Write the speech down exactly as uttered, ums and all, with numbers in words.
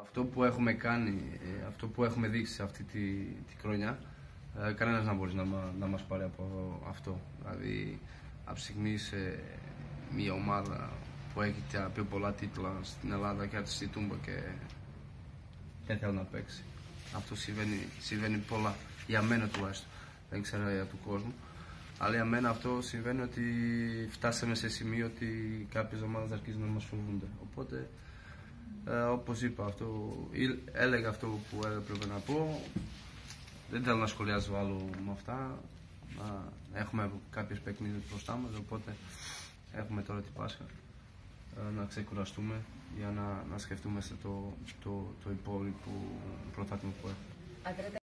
Αυτό που έχουμε κάνει, αυτό που έχουμε δείξει σε αυτή τη, τη χρονιά, κανένας δεν μπορεί να, να μας πάρει από αυτό. Δηλαδή, από στιγμή σε μια ομάδα που έχει τα πιο πολλά τίτλα στην Ελλάδα και στη Τούμπα και δεν θέλει να παίξει. Αυτό συμβαίνει, συμβαίνει πολλά, για μένα τουλάχιστον, δεν ξέρω για τον κόσμο. Αλλά για μένα αυτό συμβαίνει ότι φτάσαμε σε σημείο ότι κάποιες ομάδες αρχίζουν να μας φοβούνται. Οπότε, ε, όπως είπα, αυτό, έλεγα αυτό που έπρεπε να πω. Δεν θέλω να σχολιάζω άλλο με αυτά. Έχουμε κάποιες παιχνίδια μπροστά μας, οπότε έχουμε τώρα την Πάσχα. Να ξεκουραστούμε για να, να σκεφτούμε στο το, το, το υπόλοιπο πρωτάθλημα που έχουμε.